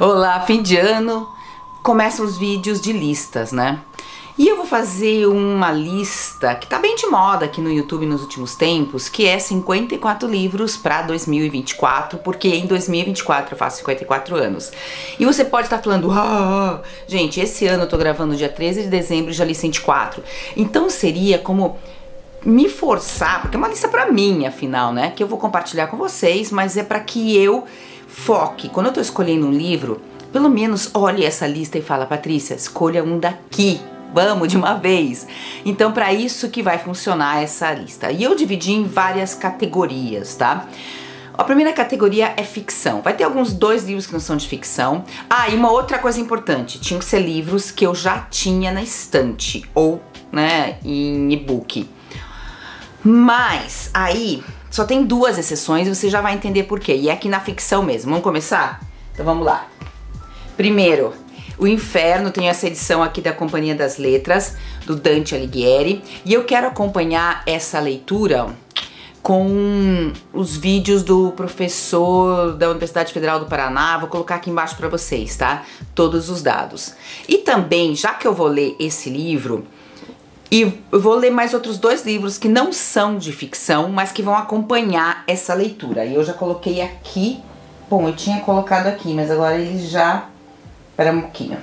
Olá, fim de ano, começam os vídeos de listas, né? E eu vou fazer uma lista que tá bem de moda aqui no YouTube nos últimos tempos, que é 54 livros para 2024, porque em 2024 eu faço 54 anos. E você pode estar falando, gente, esse ano eu tô gravando dia 13 de dezembro e já li 104. Então seria como me forçar, porque é uma lista pra mim, afinal, né? Que eu vou compartilhar com vocês, mas é pra que eu foque. Quando eu tô escolhendo um livro, pelo menos olhe essa lista e fala, Patrícia, escolha um daqui. Vamos de uma vez. Então, para isso que vai funcionar essa lista. E eu dividi em várias categorias, tá? A primeira categoria é ficção. Vai ter alguns 2 livros que não são de ficção. Ah, e uma outra coisa importante. Tinham que ser livros que eu já tinha na estante. Ou, né, em e-book. Mas, aí, só tem 2 exceções e você já vai entender por quê. E é aqui na ficção mesmo. Vamos começar? Então, vamos lá. Primeiro, O Inferno, tem essa edição aqui da Companhia das Letras, do Dante Alighieri, e eu quero acompanhar essa leitura com os vídeos do professor da Universidade Federal do Paraná. Vou colocar aqui embaixo para vocês, tá? Todos os dados. E também, já que eu vou ler esse livro, e eu vou ler mais outros 2 livros que não são de ficção, mas que vão acompanhar essa leitura. E eu já coloquei aqui, bom, eu tinha colocado aqui, mas agora eles já... Espera um pouquinho.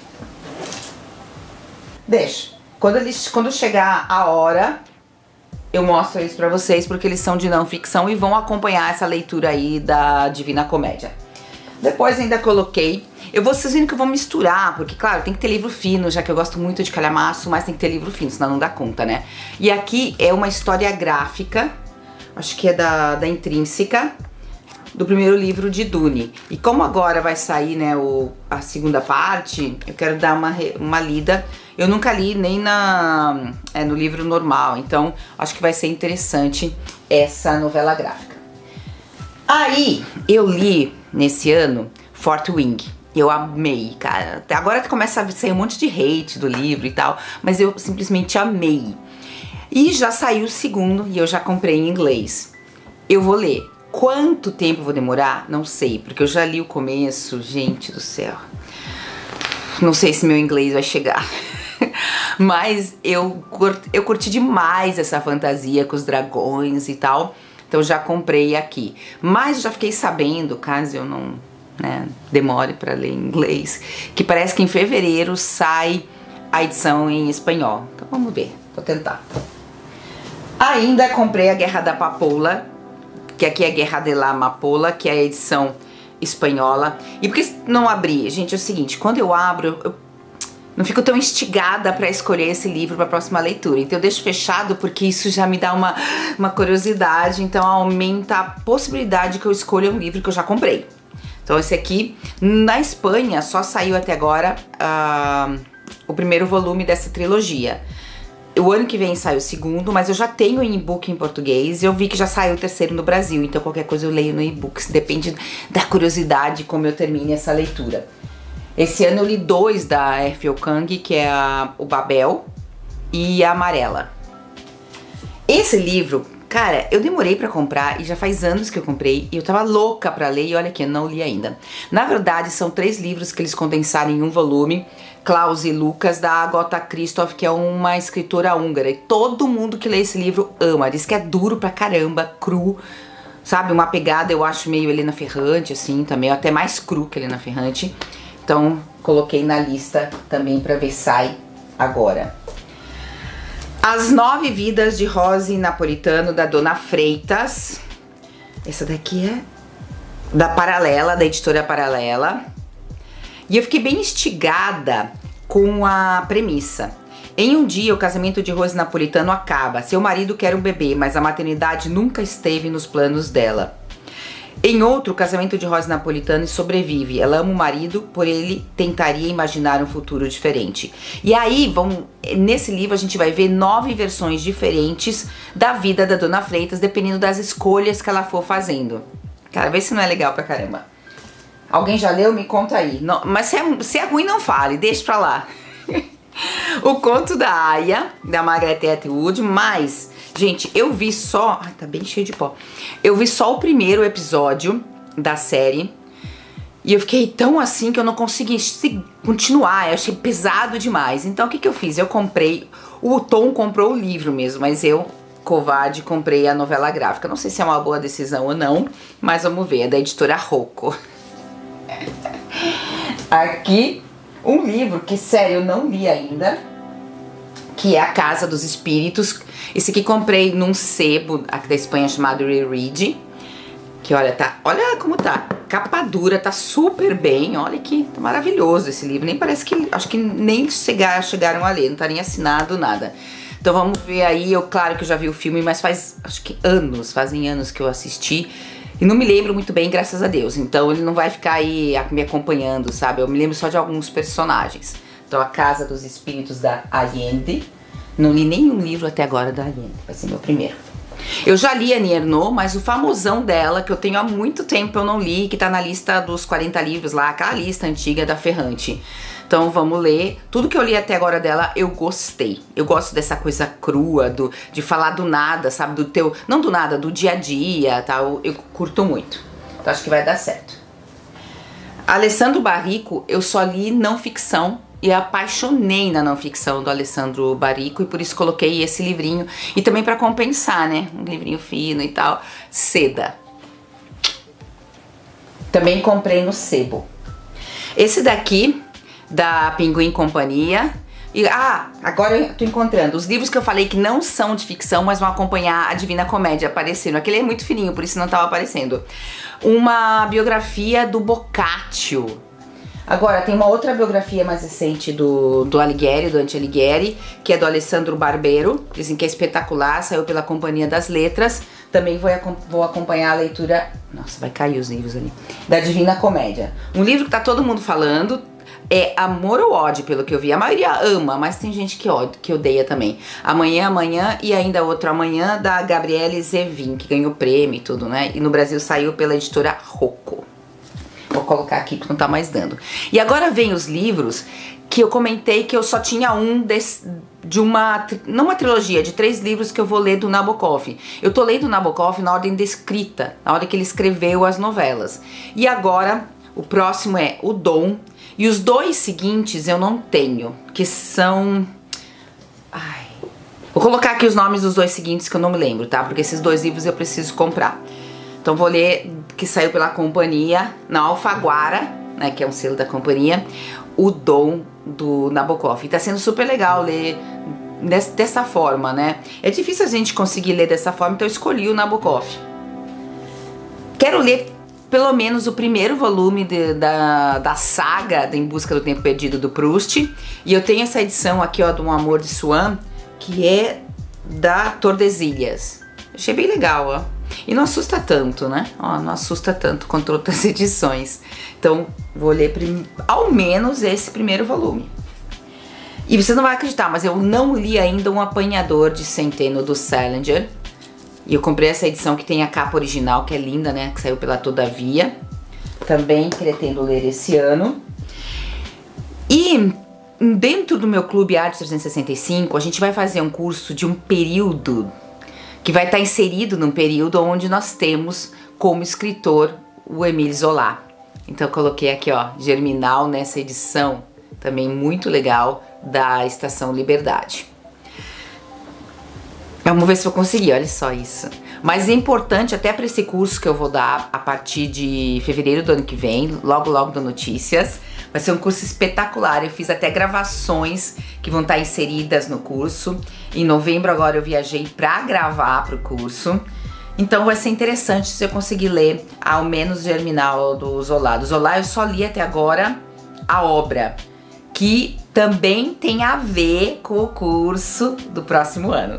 Deixa. Quando chegar a hora, eu mostro isso pra vocês, porque eles são de não ficção e vão acompanhar essa leitura aí da Divina Comédia. Depois ainda coloquei... Vocês viram que eu vou misturar, porque, claro, tem que ter livro fino, já que eu gosto muito de calhamaço, mas tem que ter livro fino, senão não dá conta, né? E aqui é uma história gráfica, acho que é da Intrínseca, do primeiro livro de Dune. E como agora vai sair, né, a segunda parte, eu quero dar uma lida. Eu nunca li nem no livro normal, então acho que vai ser interessante essa novela gráfica. Aí, eu li, nesse ano, Fourth Wing. Eu amei, cara. Até agora começa a sair um monte de hate do livro e tal, mas eu simplesmente amei. E já saiu o segundo e eu já comprei em inglês. Eu vou ler. Quanto tempo eu vou demorar? Não sei, porque eu já li o começo, gente do céu. Não sei se meu inglês vai chegar. Mas eu curti demais essa fantasia com os dragões e tal. Então já comprei aqui. Mas já fiquei sabendo, caso eu não, né, demore para ler em inglês, que parece que em fevereiro sai a edição em espanhol. Então vamos ver, vou tentar. Ainda comprei a Guerra da Papoula, que aqui é Guerra de la Amapola, que é a edição espanhola. E por que não abri? Gente, é o seguinte, quando eu abro, eu não fico tão instigada para escolher esse livro para a próxima leitura. Então eu deixo fechado porque isso já me dá uma curiosidade, então aumenta a possibilidade que eu escolha um livro que eu já comprei. Então esse aqui, na Espanha, só saiu até agora o primeiro volume dessa trilogia. O ano que vem sai o segundo, mas eu já tenho em e-book em português e eu vi que já saiu o terceiro no Brasil, então qualquer coisa eu leio no e-book, depende da curiosidade como eu termine essa leitura. Esse ano eu li 2 da R.F. Okang, que é o Babel e a Amarela. Esse livro, cara, eu demorei pra comprar e já faz anos que eu comprei e eu tava louca pra ler e olha aqui, eu não li ainda. Na verdade, são 3 livros que eles condensaram em um volume, Klaus e Lucas, da Agatha Christoph, que é uma escritora húngara. E todo mundo que lê esse livro ama, diz que é duro pra caramba, cru, sabe? Uma pegada, eu acho, meio Helena Ferrante, assim, também, até mais cru que Helena Ferrante. Então, coloquei na lista também pra ver se sai agora. As 9 Vidas de Rose Napolitano, da Dona Freitas. Essa daqui é da Paralela, da editora Paralela. E eu fiquei bem instigada com a premissa. Em um dia, o casamento de Rose Napolitano acaba. Seu marido quer um bebê, mas a maternidade nunca esteve nos planos dela. Em outro, o casamento de Rose Napolitano sobrevive. Ela ama o marido, por ele tentaria imaginar um futuro diferente. E aí, nesse livro a gente vai ver 9 versões diferentes da vida da Dona Freitas, dependendo das escolhas que ela for fazendo. Cara, vê se não é legal pra caramba. Alguém já leu? Me conta aí. Não, mas se é ruim, não fale, deixa pra lá. O Conto da Aya, da Margaret Atwood, mas, gente, eu vi só... Ai, tá bem cheio de pó. Eu vi só o primeiro episódio da série E eu fiquei tão assim que eu não consegui continuar, eu achei pesado demais. Então o que eu fiz? Eu comprei, o Tom comprou o livro mesmo, mas eu, covarde, comprei a novela gráfica. Não sei se é uma boa decisão ou não, mas vamos ver, é da editora Rocco. Aqui, um livro que, sério, eu não li ainda, que é A Casa dos Espíritos. Esse aqui comprei num sebo aqui da Espanha chamado Reread. Que olha como tá, capa dura, tá super bem, olha que tá maravilhoso esse livro, nem parece que, acho que nem chegaram a ler, não tá nem assinado, nada. Então vamos ver aí, claro que eu já vi o filme, mas fazem anos que eu assisti, e não me lembro muito bem, graças a Deus, então ele não vai ficar aí me acompanhando, sabe, eu me lembro só de alguns personagens. Então A Casa dos Espíritos da Allende, não li nenhum livro até agora da Allende, vai ser meu primeiro. Eu já li Annie Ernaux, mas o famosão dela, que eu tenho há muito tempo eu não li, que tá na lista dos 40 livros lá, aquela lista antiga da Ferrante. Então vamos ler. Tudo que eu li até agora dela, eu gostei. Eu gosto dessa coisa crua, de falar do nada, sabe? Não do nada, do dia a dia, tá? Eu curto muito. Então acho que vai dar certo. Alessandro Barrico, eu só li não ficção. E apaixonei na não ficção do Alessandro Barrico, e por isso coloquei esse livrinho. E também para compensar, né? Um livrinho fino e tal. Seda. Também comprei no sebo. Esse daqui, da Pinguim Companhia. E, agora eu tô encontrando. Os livros que eu falei que não são de ficção, mas vão acompanhar a Divina Comédia aparecendo. Aquele é muito fininho, por isso não tava aparecendo. Uma biografia do Boccaccio. Agora, tem uma outra biografia mais recente do Alighieri, do Dante Alighieri, que é do Alessandro Barbero. Dizem que é espetacular, saiu pela Companhia das Letras. Também vou acompanhar a leitura... Nossa, vai cair os livros ali. Da Divina Comédia. Um livro que tá todo mundo falando, é amor ou ódio, pelo que eu vi. A maioria ama, mas tem gente que odeia também. Amanhã, Amanhã e ainda outro Amanhã, da Gabriele Zevin, que ganhou prêmio e tudo, né? E no Brasil saiu pela editora Rocco. Vou colocar aqui porque não tá mais dando. E agora vem os livros que eu comentei que eu só tinha não uma trilogia, de 3 livros que eu vou ler do Nabokov. Eu tô lendo o Nabokov na ordem descrita, na ordem que ele escreveu as novelas. E agora, o próximo é O Dom. E os 2 seguintes eu não tenho, que são... Vou colocar aqui os nomes dos 2 seguintes que eu não me lembro, tá? Porque esses 2 livros eu preciso comprar. Então vou ler, que saiu pela Companhia, na Alfaguara, né, que é um selo da Companhia, O Dom do Nabokov. E tá sendo super legal ler dessa forma, né? É difícil a gente conseguir ler dessa forma, então eu escolhi o Nabokov. Quero ler pelo menos o primeiro volume da saga Em Busca do Tempo Perdido do Proust. E eu tenho essa edição aqui, ó, do Um Amor de Swann, que é da Tordesilhas. Achei bem legal, ó. E não assusta tanto, né? Ó, não assusta tanto quanto outras edições. Então, vou ler ao menos esse primeiro volume. E vocês não vão acreditar, mas eu não li ainda Um Apanhador de Centeno do Salinger. E eu comprei essa edição que tem a capa original, que é linda, né? Que saiu pela Todavia. Também pretendo ler esse ano. E dentro do meu Clube Arte 365, a gente vai fazer um curso de um período que vai estar inserido num período onde nós temos como escritor o Émile Zola. Então eu coloquei aqui, ó, Germinal nessa edição, também muito legal, da Estação Liberdade. Vamos ver se eu conseguir, olha só isso. Mas é importante até para esse curso que eu vou dar a partir de fevereiro do ano que vem, logo do Notícias. Vai ser um curso espetacular, eu fiz até gravações que vão estar inseridas no curso. Em novembro agora eu viajei para gravar pro curso. Então vai ser interessante se eu conseguir ler ao menos Germinal do Zola. Do Zola eu só li até agora a obra, que também tem a ver com o curso do próximo ano.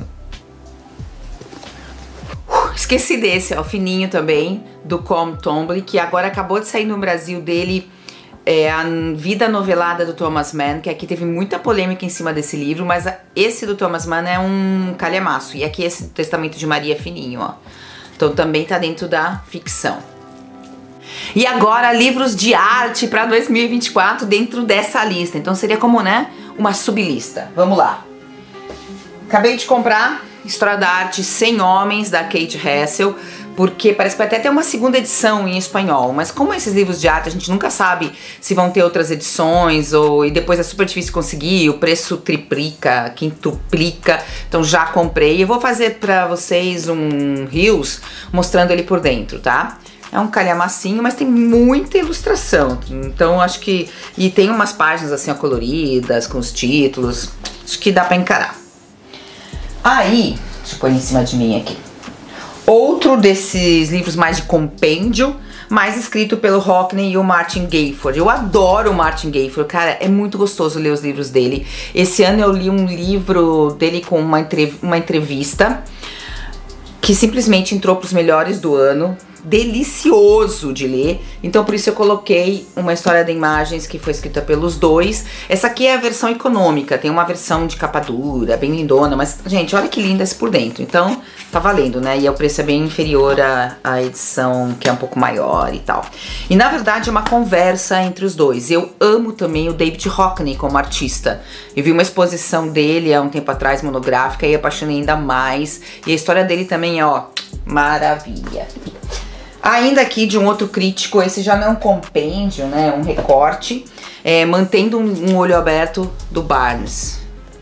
Esqueci desse, ó, fininho também, do Com Twombly, que agora acabou de sair no Brasil dele, A Vida Novelada do Thomas Mann, que aqui teve muita polêmica em cima desse livro, mas esse do Thomas Mann é um calhamaço, e aqui esse Testamento de Maria é fininho, ó. Então também tá dentro da ficção. E agora, livros de arte para 2024 dentro dessa lista, então seria como, né, uma sublista. Vamos lá. Acabei de comprar História da Arte 100 Homens, da Kate Russell. porque parece que vai até ter uma segunda edição em espanhol, mas como esses livros de arte a gente nunca sabe se vão ter outras edições, e depois é super difícil conseguir, o preço triplica, quintuplica, então já comprei. Eu vou fazer pra vocês um Reels mostrando ele por dentro, tá? É um calhamacinho, mas tem muita ilustração, então acho que... E tem umas páginas assim, ó, coloridas, com os títulos, acho que dá pra encarar. Aí, deixa eu pôr em cima de mim aqui. Outro desses livros mais de compêndio, mais escrito pelo Hockney e o Martin Gayford. Eu adoro o Martin Gayford, cara, é muito gostoso ler os livros dele. Esse ano eu li um livro dele com uma entrevista que simplesmente entrou para os melhores do ano. Delicioso de ler, então por isso eu coloquei Uma História de Imagens, que foi escrita pelos dois. Essa aqui é a versão econômica, tem uma versão de capa dura, bem lindona, mas gente, olha que linda esse por dentro, então tá valendo, né? E o preço é bem inferior à edição que é um pouco maior e tal. E na verdade é uma conversa entre os dois. Eu amo também o David Hockney como artista. Eu vi uma exposição dele há um tempo atrás, monográfica, e apaixonei ainda mais. E a história dele também é, ó, maravilha. Ainda aqui de um outro crítico, esse já não é um compêndio, né, um recorte, Mantendo um Olho Aberto, do Barnes.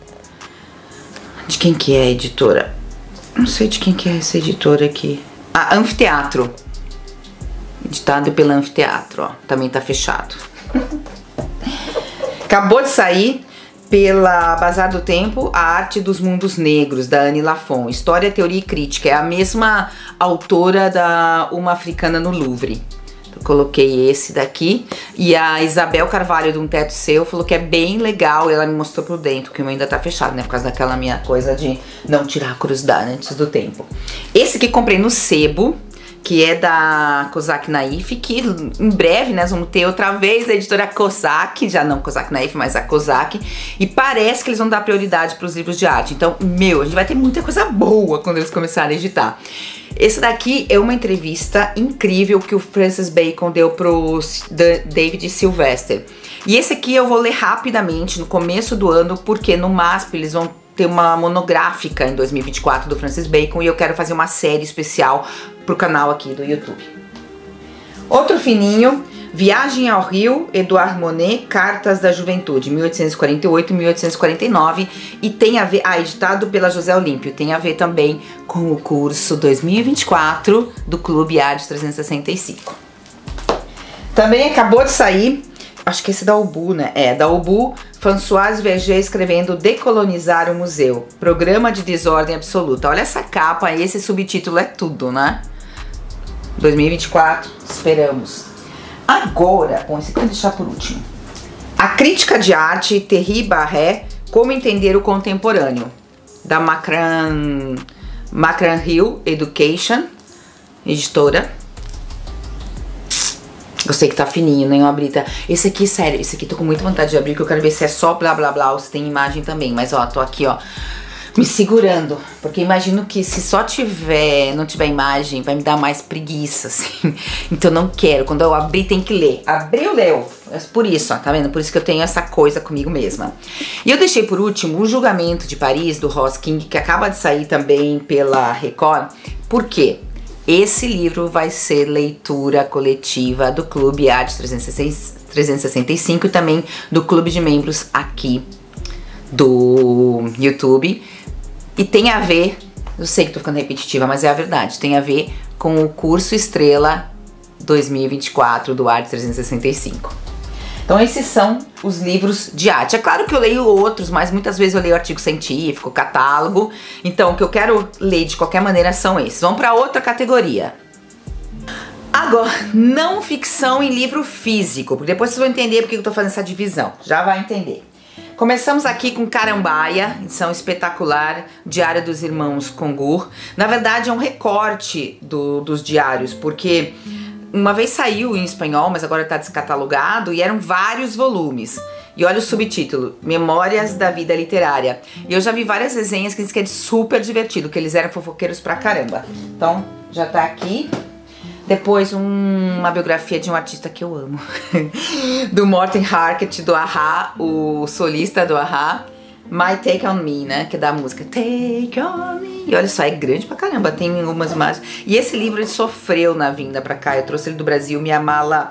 De quem que é a editora? Não sei de quem que é essa editora aqui. Ah, Anfiteatro. Editado pela Anfiteatro, ó, também tá fechado. Acabou de sair pela Bazar do Tempo, A Arte dos Mundos Negros, da Annie Lafon. História, Teoria e Crítica. É a mesma autora da Uma Africana no Louvre. Eu coloquei esse daqui. E a Isabel Carvalho, de Um Teto Seu, falou que é bem legal. Ela me mostrou por dentro, que o meu ainda tá fechado, né? Por causa daquela minha coisa de não tirar a curiosidade antes do tempo. Esse aqui comprei no Sebo, que é da Kozak Naif, que em breve, né, vamos ter outra vez a editora Kozak, já não Kozak Naif, mas a Kozak, e parece que eles vão dar prioridade para os livros de arte. Então, a gente vai ter muita coisa boa quando eles começarem a editar. Esse daqui é uma entrevista incrível que o Francis Bacon deu pro David Sylvester. E esse aqui eu vou ler rapidamente no começo do ano, porque no MASP eles vão ter uma monográfica em 2024 do Francis Bacon e eu quero fazer uma série especial pro canal aqui do YouTube. Outro fininho, Viagem ao Rio, Edouard Monet, Cartas da Juventude, 1848 e 1849, e tem a ver, editado pela José Olímpio, tem a ver também com o curso 2024 do Clube Arte 365. Também acabou de sair, acho que esse é da Ubu, né? Da Ubu, Françoise Verger escrevendo Decolonizar o Museu, Programa de Desordem Absoluta. Olha essa capa, esse subtítulo é tudo, né? 2024, esperamos. Agora, bom, esse aqui eu vou deixar por último. A Crítica de Arte, Thierry Barret, Como Entender o Contemporâneo, da Macran Hill Education, editora. Gostei que tá fininho, nem eu abri, tá? Esse aqui, sério, esse aqui tô com muita vontade de abrir, que eu quero ver se é só blá blá blá ou se tem imagem também. Mas ó, tô aqui, ó, me segurando, porque imagino que se só não tiver imagem, vai me dar mais preguiça, assim. Então não quero, quando eu abrir tem que ler. Abriu, leu. É por isso, ó, tá vendo? Por isso que eu tenho essa coisa comigo mesma. E eu deixei por último O Julgamento de Paris, do Ross King, que acaba de sair também pela Record. Por quê? Esse livro vai ser leitura coletiva do Clube Arte 365 e também do clube de membros aqui do YouTube. E tem a ver, eu sei que tô ficando repetitiva, mas é a verdade, tem a ver com o curso Estrela 2024 do Arte 365. Então esses são os livros de arte. É claro que eu leio outros, mas muitas vezes eu leio artigo científico, catálogo. Então o que eu quero ler de qualquer maneira são esses. Vamos para outra categoria. Agora, não ficção em livro físico, porque depois vocês vão entender porque eu tô fazendo essa divisão. Já vai entender. Começamos aqui com Carambaia, edição espetacular, Diário dos Irmãos Congur. Na verdade é um recorte dos diários, porque uma vez saiu em espanhol, mas agora está descatalogado e eram vários volumes. E olha o subtítulo, Memórias da Vida Literária. E eu já vi várias resenhas que dizem que é super divertido, que eles eram fofoqueiros pra caramba. Então, já tá aqui. Depois uma biografia de um artista que eu amo, do Morten Harket, do A-ha, o solista do A-ha, My Take On Me, né, que é da música Take On Me. E olha só, é grande pra caramba, tem algumas imagens. E esse livro ele sofreu na vinda pra cá. Eu trouxe ele do Brasil, minha mala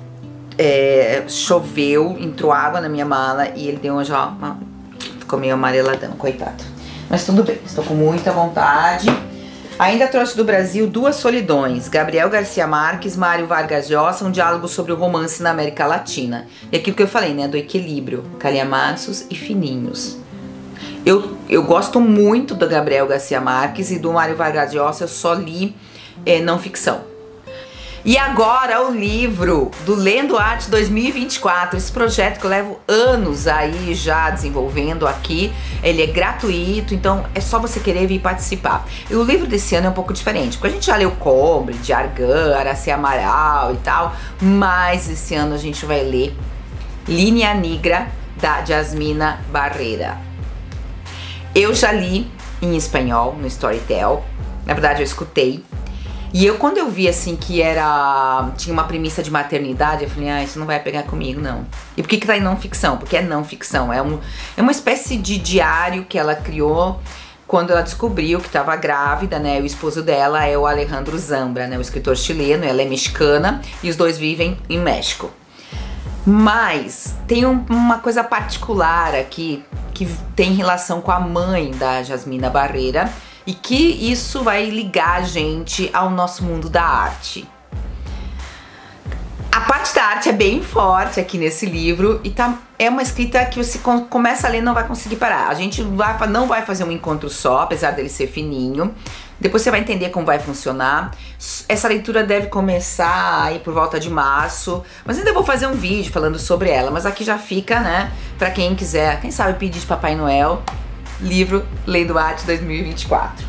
choveu, entrou água na minha mala e ele deu ficou meio amareladão, coitado. Mas tudo bem, estou com muita vontade. Ainda trouxe do Brasil Duas Solidões, Gabriel Garcia Marques, Mário Vargas Llosa, um diálogo sobre o romance na América Latina. E aquilo que eu falei, né, do equilíbrio, calhamaços e fininhos. Eu gosto muito do Gabriel Garcia Marques e do Mário Vargas Llosa, eu só li não ficção. E agora o livro do Lendo Arte 2024, esse projeto que eu levo anos aí já desenvolvendo aqui, ele é gratuito, então é só você querer vir participar. E o livro desse ano é um pouco diferente, porque a gente já leu Cobre, de Argan, Araci Amaral e tal, mas esse ano a gente vai ler Linha Negra, da Jasmina Barrera. Eu já li em espanhol, no Storytel, na verdade eu escutei. E quando eu vi assim que tinha uma premissa de maternidade, eu falei, isso não vai pegar comigo, não. E por que tá em não ficção? Porque é não ficção, é uma espécie de diário que ela criou quando ela descobriu que estava grávida, né? O esposo dela é o Alejandro Zambra, né? O escritor chileno, ela é mexicana e os dois vivem em México. Mas tem uma coisa particular aqui que tem relação com a mãe da Jasmina Barrera, e que isso vai ligar a gente ao nosso mundo da arte. A parte da arte é bem forte aqui nesse livro e é uma escrita que você começa a ler e não vai conseguir parar. A gente não vai fazer um encontro só, apesar dele ser fininho. Depois você vai entender como vai funcionar. Essa leitura deve começar aí por volta de março, mas ainda vou fazer um vídeo falando sobre ela. Mas aqui já fica, né, pra quem quiser, quem sabe pedir de Papai Noel, livro Lendo Arte 2024.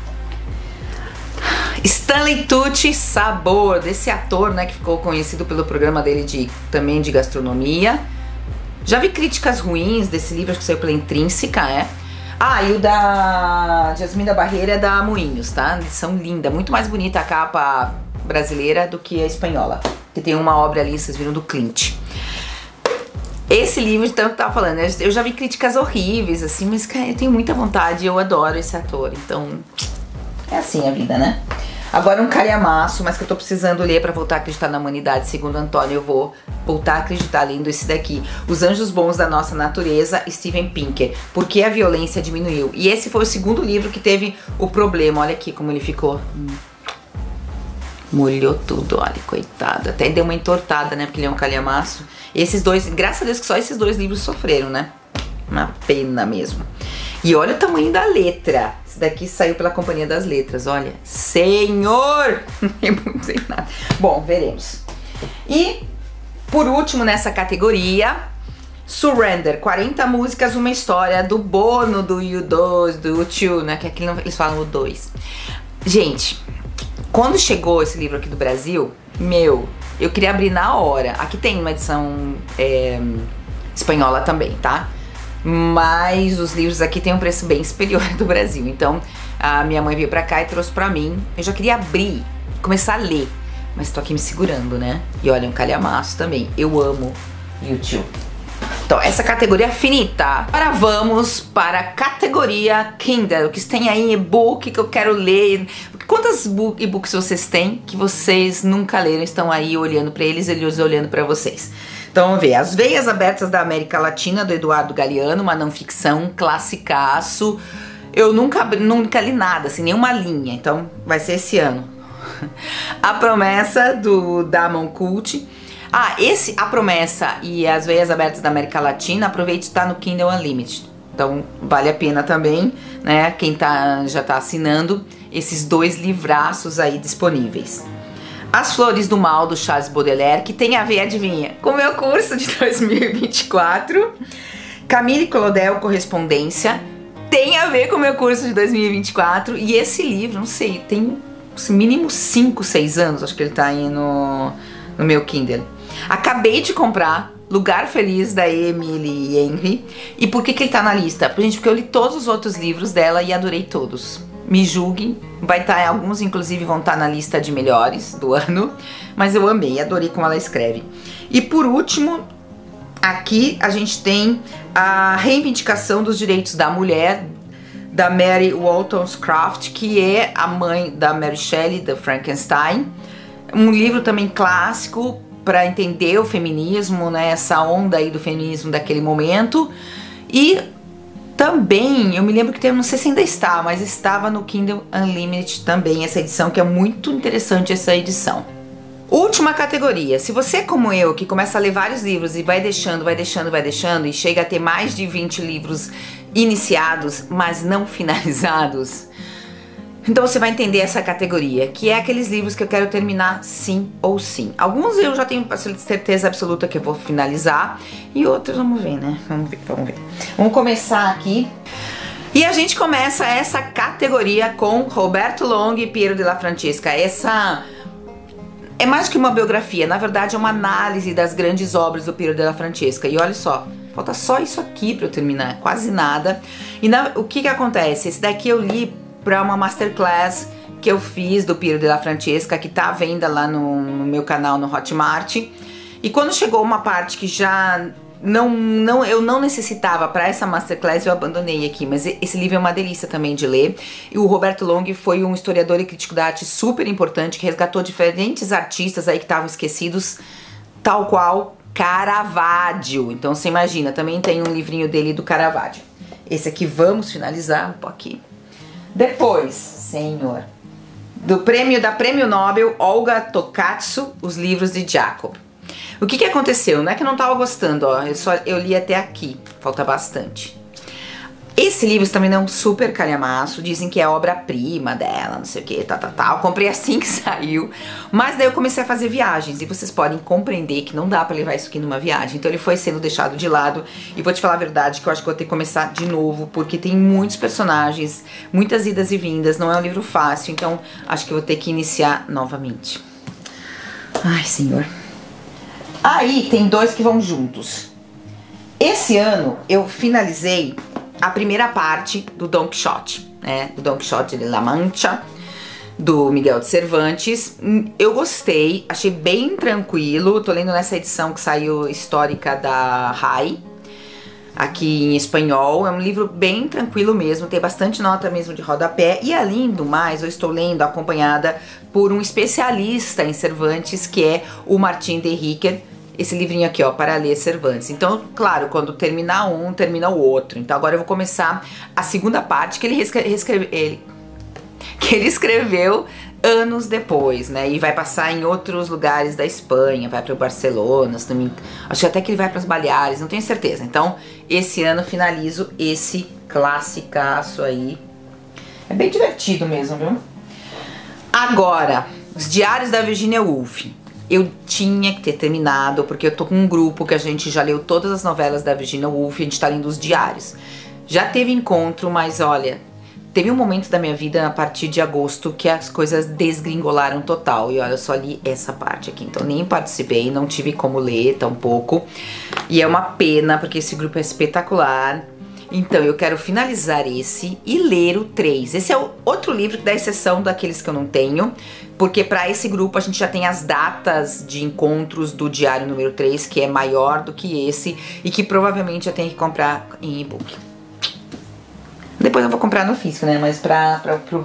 Stanley Tucci, Sabor, desse ator, né, que ficou conhecido pelo programa dele também de gastronomia. Já vi críticas ruins desse livro, acho que saiu pela Intrínseca, e o da Jasmina Barrera é da Moinhos, tá? Edição linda, muito mais bonita a capa brasileira do que a espanhola, que tem uma obra ali, vocês viram, do Clint. Esse livro, então, que eu tava falando, eu já vi críticas horríveis, assim, mas, cara, eu tenho muita vontade, eu adoro esse ator, então, é assim a vida, né? Agora um calhamaço, mas que eu tô precisando ler pra voltar a acreditar na humanidade, segundo Antônio, eu vou voltar a acreditar lendo esse daqui. Os Anjos Bons da Nossa Natureza, Steven Pinker, Por que a Violência Diminuiu. E esse foi o segundo livro que teve o problema, olha aqui como ele ficou. Molhou tudo, olha, coitado. Até deu uma entortada, né, porque ele é um calhamaço. Esses dois, graças a Deus que só esses dois livros sofreram, né? Uma pena mesmo. E olha o tamanho da letra. Esse daqui saiu pela Companhia das Letras, olha. Senhor! Não sei nada. Bom, veremos. E, por último, nessa categoria, Surrender, 40 músicas, uma história, do Bono, do U2, do U2, né? Que aqui eles falam U2. Gente, quando chegou esse livro aqui do Brasil, eu queria abrir na hora. Aqui tem uma edição espanhola também, tá? Mas os livros aqui têm um preço bem superior do Brasil. Então a minha mãe veio pra cá e trouxe pra mim. Eu já queria abrir, começar a ler, mas tô aqui me segurando, né? E olha, um calhamaço também. Eu amo YouTube. Então essa categoria é finita. Agora vamos para a categoria Kindle, que tem aí em e-book que eu quero ler. Quantos e-books vocês têm que vocês nunca leram, estão aí olhando pra eles olhando pra vocês? Então vamos ver, As Veias Abertas da América Latina, do Eduardo Galeano, uma não ficção, classicaço. Eu nunca li nada, assim, nenhuma linha, então vai ser esse ano. A Promessa, do Damon Cult. A Promessa e As Veias Abertas da América Latina, aproveite, tá no Kindle Unlimited. Então vale a pena também, né, quem já tá assinando, esses dois livraços aí disponíveis. As Flores do Mal, do Charles Baudelaire, que tem a ver, adivinha, com o meu curso de 2024. Camille Claudel, Correspondência, tem a ver com o meu curso de 2024. E esse livro, não sei, tem mínimo 5, 6 anos, acho que ele tá aí no meu Kindle. Acabei de comprar Lugar Feliz, da Emily Henry. E por que ele tá na lista? Gente, porque eu li todos os outros livros dela e adorei todos. Me julguem, vai estar, alguns inclusive vão estar na lista de melhores do ano, mas eu amei, adorei como ela escreve. E por último, aqui a gente tem a Reivindicação dos Direitos da Mulher, da Mary Wollstonecraft, que é a mãe da Mary Shelley, da Frankenstein. Um livro também clássico para entender o feminismo, né, essa onda aí do feminismo daquele momento. E também, eu me lembro que não sei se ainda está, mas estava no Kindle Unlimited também essa edição, que é muito interessante essa edição. Última categoria, se você como eu, que começa a ler vários livros e vai deixando e chega a ter mais de 20 livros iniciados, mas não finalizados, então você vai entender essa categoria, que é aqueles livros que eu quero terminar sim ou sim. Alguns eu já tenho certeza absoluta que eu vou finalizar, e outros vamos ver, né? Vamos ver. Vamos começar aqui. E a gente começa essa categoria com Roberto Longo e Piero della Francesca. Essa é mais que uma biografia, na verdade é uma análise das grandes obras do Piero della Francesca. E olha só, falta só isso aqui para eu terminar, quase nada. E o que acontece? Esse daqui eu li para uma masterclass que eu fiz do Piero della Francesca, que tá à venda lá no meu canal no Hotmart. E quando chegou uma parte que já eu não necessitava para essa masterclass, eu abandonei aqui, mas esse livro é uma delícia também de ler. E o Roberto Longo foi um historiador e crítico da arte super importante, que resgatou diferentes artistas aí que estavam esquecidos, tal qual Caravaggio. Então você imagina, também tem um livrinho dele do Caravaggio. Esse aqui vamos finalizar um pouquinho. Depois, senhor, da Prêmio Nobel Olga Tokarczuk, os livros de Jacob. O que aconteceu? Não é que eu não tava gostando, ó, eu li até aqui, falta bastante. Esse livro também é um super calhamaço, dizem que é obra-prima dela, não sei o que, tal. Comprei assim que saiu, mas daí eu comecei a fazer viagens, e vocês podem compreender que não dá pra levar isso aqui numa viagem, então ele foi sendo deixado de lado, e vou te falar a verdade que eu acho que vou ter que começar de novo, porque tem muitos personagens, muitas idas e vindas, não é um livro fácil, então acho que eu vou ter que iniciar novamente. Ai, senhor. Aí tem dois que vão juntos. Esse ano eu finalizei a primeira parte do Don Quixote, né? Do Don Quixote de La Mancha, do Miguel de Cervantes. Eu gostei, achei bem tranquilo. Tô lendo nessa edição que saiu histórica da RAI, aqui em espanhol. É um livro bem tranquilo mesmo, tem bastante nota mesmo de rodapé. E além do mais, eu estou lendo acompanhada por um especialista em Cervantes, que é o Martín de Riquer. Esse livrinho aqui, ó, para ler Cervantes. Então, claro, quando terminar um, termina o outro. Então agora eu vou começar a segunda parte que ele escreveu anos depois, né? E vai passar em outros lugares da Espanha, vai para o Barcelona, acho que até que ele vai para as Baleares, não tenho certeza. Então, esse ano finalizo esse classicaço aí. É bem divertido mesmo, viu? Agora, os Diários da Virginia Woolf. Eu tinha que ter terminado, porque eu tô com um grupo que a gente já leu todas as novelas da Virginia Woolf, a gente tá lendo os diários. Já teve encontro, mas olha, teve um momento da minha vida a partir de agosto que as coisas desgringolaram total. E olha, eu só li essa parte aqui, então nem participei, não tive como ler tampouco. E é uma pena, porque esse grupo é espetacular. Então eu quero finalizar esse e ler o 3. Esse é o outro livro que dá exceção daqueles que eu não tenho, porque para esse grupo a gente já tem as datas de encontros do diário número 3, que é maior do que esse e que provavelmente eu tenho que comprar em e-book. Depois eu vou comprar no físico, né? Mas pra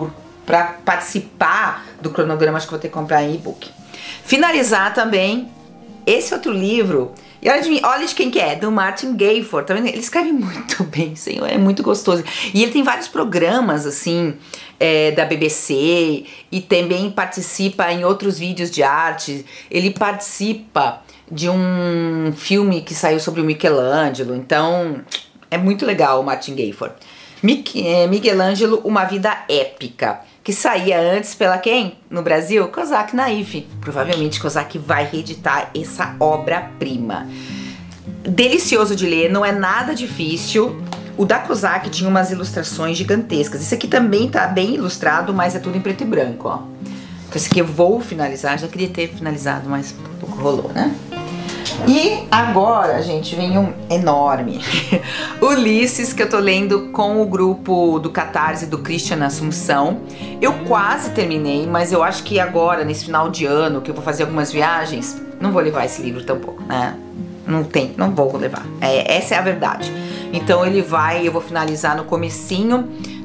participar do cronograma acho que vou ter que comprar em e-book. Finalizar também esse outro livro. E olha de quem que é, do Martin Gayford, tá vendo? Ele escreve muito bem, senhor, é muito gostoso. E ele tem vários programas, assim, da BBC, e também participa em outros vídeos de arte. Ele participa de um filme que saiu sobre o Michelangelo, então é muito legal o Martin Gayford. Michelangelo, Uma Vida Épica, que saía antes pela quem? No Brasil? Kozak Naif. Provavelmente Kozak vai reeditar essa obra-prima. Delicioso de ler, não é nada difícil. O da Kozak tinha umas ilustrações gigantescas. Esse aqui também tá bem ilustrado, mas é tudo em preto e branco, ó. Então esse aqui eu vou finalizar, já queria ter finalizado, mas pouco rolou, né? E agora, gente, vem um enorme Ulisses, que eu tô lendo com o grupo do Catarse do Christian Assunção. Eu quase terminei, mas eu acho que agora, nesse final de ano, que eu vou fazer algumas viagens, não vou levar esse livro tampouco, né? Não vou levar. Essa é a verdade. Então ele vai, eu vou finalizar no comecinho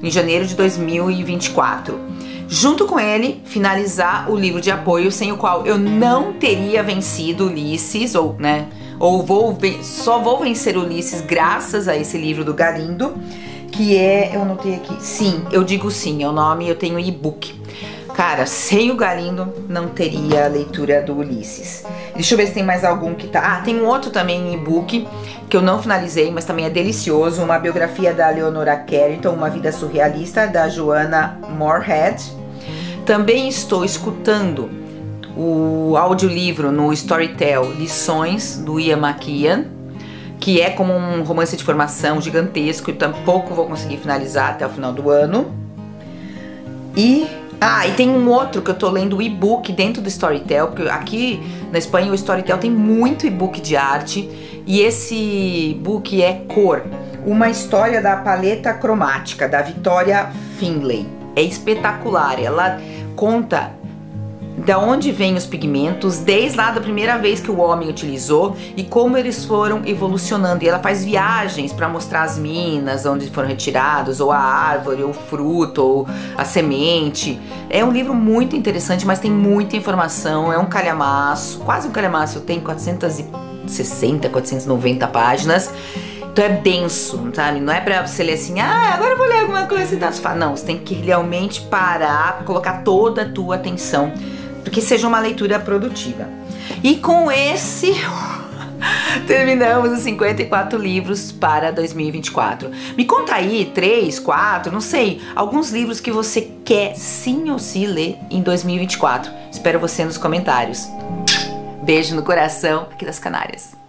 em janeiro de 2024. Junto com ele, finalizar o livro de apoio, sem o qual eu não teria vencido Ulisses, ou só vou vencer Ulisses graças a esse livro do Galindo, que é, eu anotei aqui, sim, eu digo sim, é o nome, eu tenho e-book. Cara, sem o Galindo não teria a leitura do Ulisses. Deixa eu ver se tem mais algum que tá... Ah, tem um outro também em e-book que eu não finalizei, mas também é delicioso. Uma biografia da Leonora Carrington, Uma Vida Surrealista, da Joanna Moorhead. Também estou escutando o audiolivro no Storytel, Lições, do Ian McKeon, que é como um romance de formação gigantesco e tampouco vou conseguir finalizar até o final do ano. E tem um outro que eu tô lendo o e-book dentro do Storytel, porque aqui na Espanha o Storytel tem muito e-book de arte, e esse e-book é Cor, uma história da paleta cromática, da Victoria Finlay. É espetacular, ela conta da onde vêm os pigmentos, desde lá da primeira vez que o homem utilizou e como eles foram evolucionando. E ela faz viagens para mostrar as minas onde foram retirados, ou a árvore, ou o fruto, ou a semente. É um livro muito interessante, mas tem muita informação, é um calhamaço, quase um calhamaço, tem 460, 490 páginas. Então é denso, sabe? Não é pra você ler assim, agora eu vou ler alguma coisa e tal. Você fala, não, você tem que realmente parar, colocar toda a tua atenção, porque seja uma leitura produtiva. E com esse, terminamos os 54 livros para 2024. Me conta aí, 3, 4, não sei, alguns livros que você quer sim ou sim ler em 2024. Espero você nos comentários. Beijo no coração aqui das Canárias.